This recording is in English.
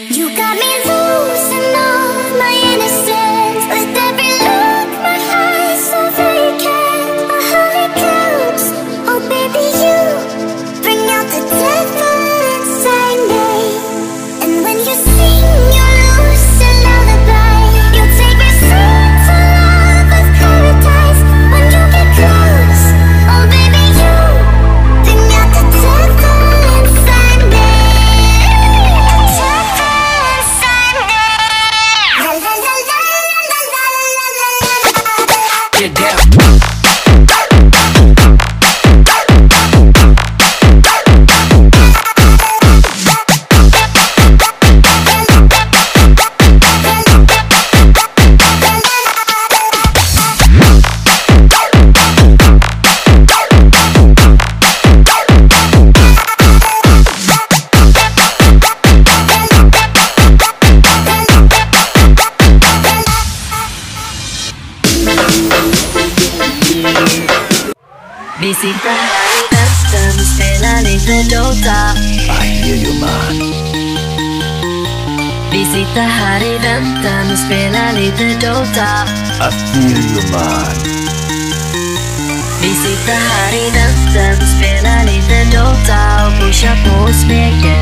You got me losing all my innocence. With every look, my eyes so vacant. My heart it counts. Oh baby, you bring out the devil inside me. And when you sing your lucid lullaby, you take me straight to love with paradise. When you get close, oh baby, you bring out the devil inside me. Get down. Visita hari vänster, spela lite låtar. I hear you man. Vi sitter här i väntan och spelar lite låtar. I feel you man. Vi sitter här i väntan och spelar lite låtar och pushar på spegeln.